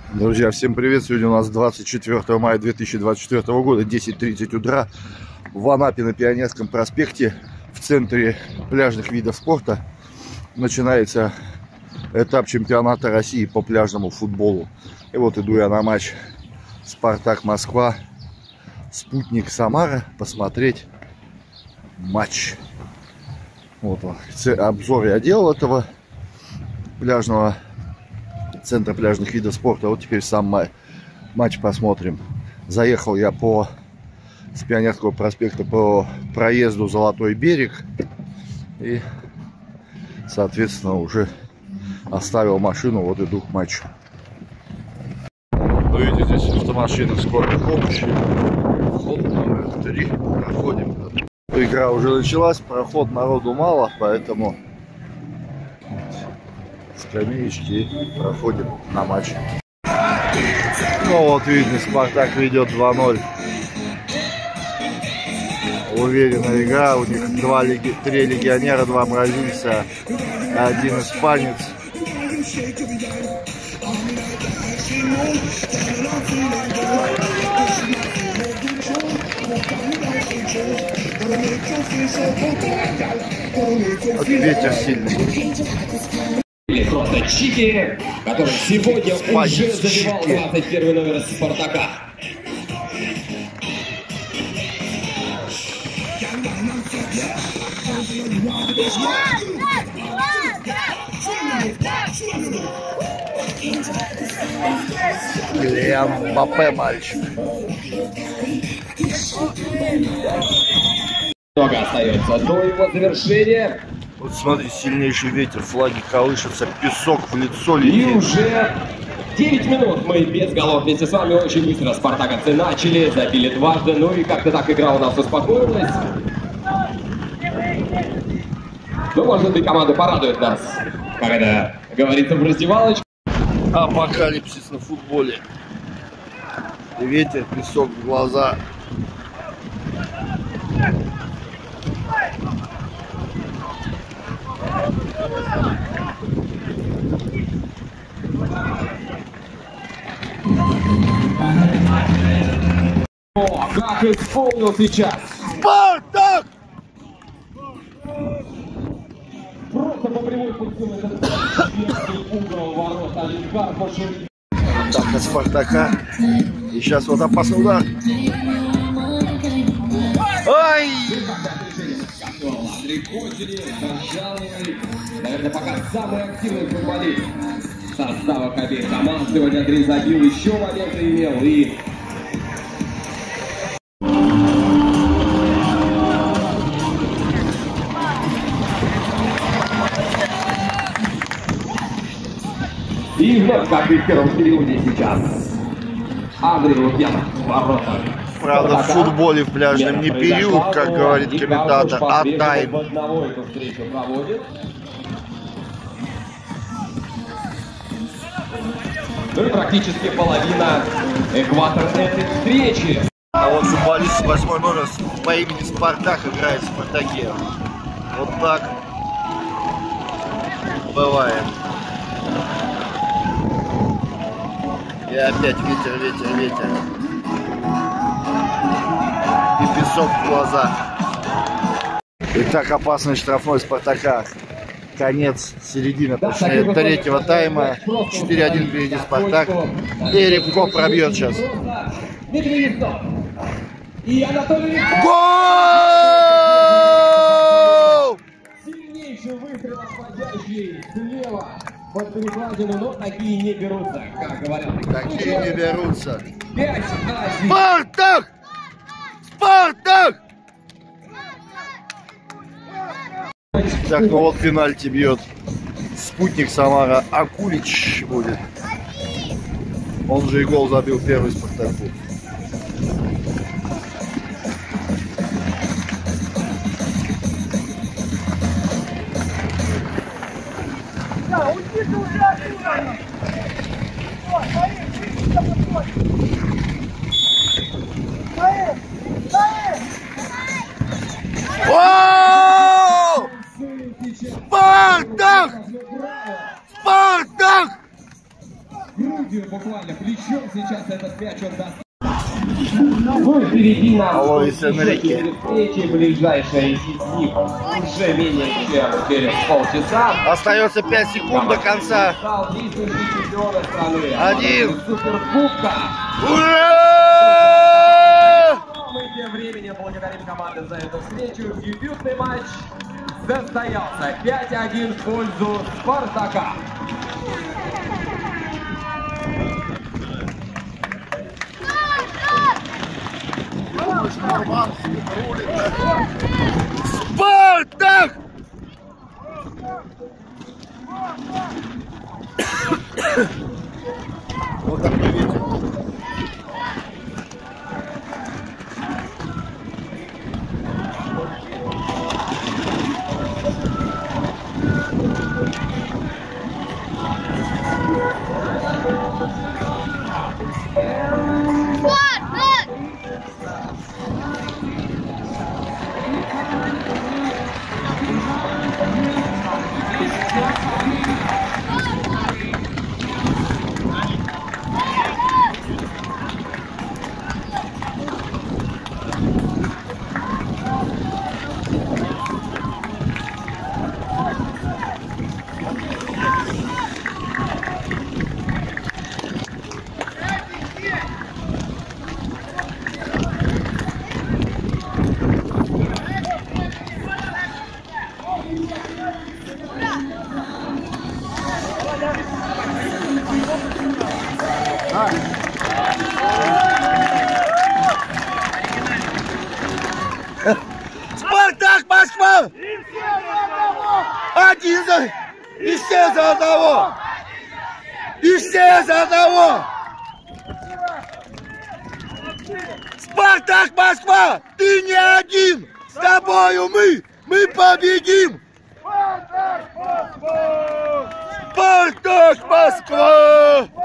Друзья, всем привет! Сегодня у нас 24 мая 2024 года, 10:30 утра. В Анапе на Пионерском проспекте, в центре пляжных видов спорта, начинается этап чемпионата России по пляжному футболу. И вот иду я на матч Спартак Москва, Спутник Самара посмотреть матч. Вот он, обзор я делал этого пляжного центра пляжных видов спорта. Вот теперь сам матч посмотрим. Заехал я с Пионерского проспекта по проезду Золотой берег и, соответственно, уже оставил машину. Вот иду к матчу. Ну, видите, здесь автомашины скорой помощи. Вход номер 3. Проходим. Игра уже началась, проход, народу мало, поэтому скамеечки, проходим на матч. Ну вот видно, Спартак ведет 2-0. Уверенная игра. У них 3 легионера, 2 бразильца, 1 испанец. Вот ветер сильный. Или просто Чики, который сегодня уже забивал 21 номер Спартака. Килиан Мбаппе, мальчик. Много остается до его завершения. Вот смотри, сильнейший ветер, флаги колышутся, песок в лицо летит. И уже 9 минут мы без голов вместе с вами. Очень быстро спартаковцы начали, забили дважды. Ну и как-то так игра у нас успокоилась. Ну, может быть, команда порадует нас, как это говорится в раздевалочке. Апокалипсис на футболе. Ветер, песок в глаза. О, как исполнил сейчас! Спартак! Просто по прямой пустил этот угол ворот Олимпар пошел. Так, от Спартака. И сейчас вот опасный удар. Ай! Наверное, пока самый активный футболист состава обеих команд. Сегодня Андрей забил, еще моменты имел. И вновь, как и в первом периоде сейчас, Андрей Лукьянов, ворота. Правда, в футболе в пляжном не период, как говорит комментатор, а тайм. Ну и практически половина экватора этой встречи. А вот футболист 8 номер по имени Спартак играет в Спартаке. Вот так бывает. И опять ветер. И песок в глаза. Итак, опасный штрафной Спартака. Конец, середина, точнее, третьего тайма. 4-1 впереди Спартак. И Рябко пробьет сейчас. Гол! Сильнейший выстрел, отходящий слева под перекладину, но такие не берутся, как говорят. Такие не берутся. 5-1. Спартак! Спартак! Так, ну вот пенальти бьет Спутник Самара. Акулич будет. Он же и гол забил первый Спартаку. О! Спартак! Спартак! Бельгию буквально плечом сейчас этот мяч он даст. Ну и впереди нас еще 4 встречи, ближайшая из них уже менее чем через полчаса. Остается 5 секунд до конца. Стал действующий чемпион страны. 1. Суперкубка. Ура! Мы тем временем благодарим команды за эту встречу. Дебютный матч состоялся. 5-1 в пользу Спартака. Спартак! Вот так не видите. Спартак, Москва! Один за... И все за одного! И все за одного! Спартак, Москва! Ты не один! С тобою мы! Мы победим! Спартак, Москва! Спартак, Москва!